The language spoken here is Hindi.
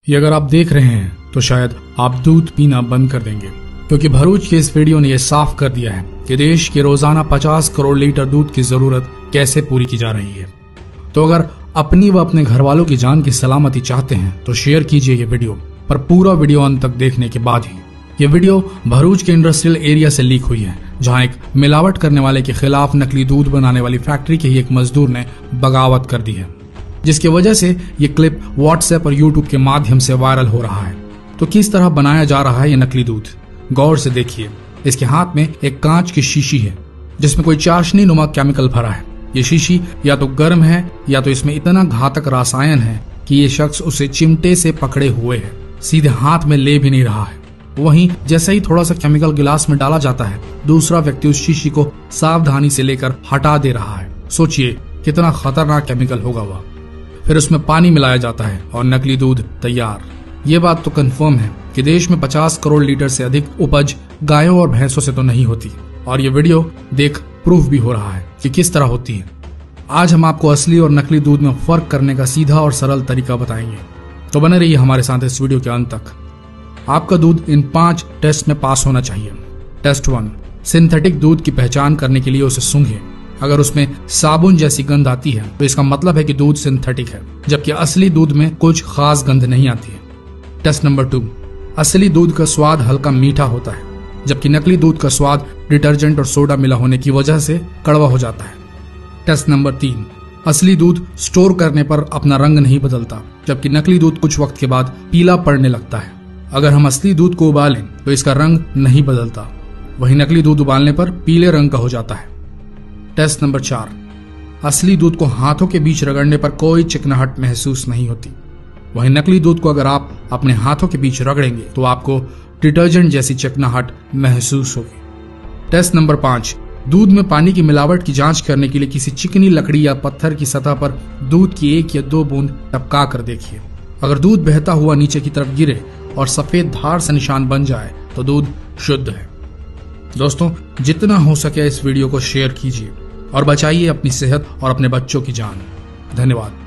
ये अगर आप देख रहे हैं तो शायद आप दूध पीना बंद कर देंगे, क्योंकि भरूच के इस वीडियो ने यह साफ कर दिया है कि देश के रोजाना 50 करोड़ लीटर दूध की जरूरत कैसे पूरी की जा रही है। तो अगर अपनी व अपने घर वालों की जान की सलामती चाहते हैं तो शेयर कीजिए ये वीडियो, पर पूरा वीडियो अंत तक देखने के बाद ही। ये वीडियो भरूच के इंडस्ट्रियल एरिया से लीक हुई है, जहां एक मिलावट करने वाले के खिलाफ नकली दूध बनाने वाली फैक्ट्री के ही एक मजदूर ने बगावत कर दी है, जिसकी वजह से ये क्लिप व्हाट्सएप और यूट्यूब के माध्यम से वायरल हो रहा है। तो किस तरह बनाया जा रहा है ये नकली दूध, गौर से देखिए। इसके हाथ में एक कांच की शीशी है जिसमें कोई चाशनी नुमा केमिकल भरा है। ये शीशी या तो गर्म है या तो इसमें इतना घातक रसायन है कि ये शख्स उसे चिमटे से पकड़े हुए है, सीधे हाथ में ले भी नहीं रहा है। वहीं जैसे ही थोड़ा सा केमिकल गिलास में डाला जाता है, दूसरा व्यक्ति उस शीशी को सावधानी से लेकर हटा दे रहा है। सोचिए कितना खतरनाक केमिकल होगा वह। फिर उसमें पानी मिलाया जाता है और नकली दूध तैयार। ये बात तो कंफर्म है कि देश में 50 करोड़ लीटर से अधिक उपज गायों और भैंसों से तो नहीं होती, और ये वीडियो देख प्रूफ भी हो रहा है कि किस तरह होती है। आज हम आपको असली और नकली दूध में फर्क करने का सीधा और सरल तरीका बताएंगे, तो बने रहिए हमारे साथ इस वीडियो के अंत तक। आपका दूध इन 5 टेस्ट में पास होना चाहिए। टेस्ट 1, सिंथेटिक दूध की पहचान करने के लिए उसे सूंघें। अगर उसमें साबुन जैसी गंध आती है तो इसका मतलब है कि दूध सिंथेटिक है, जबकि असली दूध में कुछ खास गंध नहीं आती है। टेस्ट नंबर 2, असली दूध का स्वाद हल्का मीठा होता है, जबकि नकली दूध का स्वाद डिटर्जेंट और सोडा मिला होने की वजह से कड़वा हो जाता है। टेस्ट नंबर 3, असली दूध स्टोर करने पर अपना रंग नहीं बदलता, जबकि नकली दूध कुछ वक्त के बाद पीला पड़ने लगता है। अगर हम असली दूध को उबालें तो इसका रंग नहीं बदलता, वहीं नकली दूध उबालने पर पीले रंग का हो जाता है। टेस्ट नंबर 4, असली दूध को हाथों के बीच रगड़ने पर कोई चिकनाहट महसूस नहीं होती, वहीं नकली दूध को अगर आप अपने हाथों के बीच रगड़ेंगे तो आपको डिटर्जेंट जैसी चिकनाहट महसूस होगी। टेस्ट नंबर 5, दूध में पानी की मिलावट की जांच करने के लिए किसी चिकनी लकड़ी या पत्थर की सतह पर दूध की 1 या 2 बूंद टपका कर देखिए। अगर दूध बहता हुआ नीचे की तरफ गिरे और सफेद धार से निशान बन जाए तो दूध शुद्ध है। दोस्तों, जितना हो सके इस वीडियो को शेयर कीजिए और बचाइए अपनी सेहत और अपने बच्चों की जान। धन्यवाद।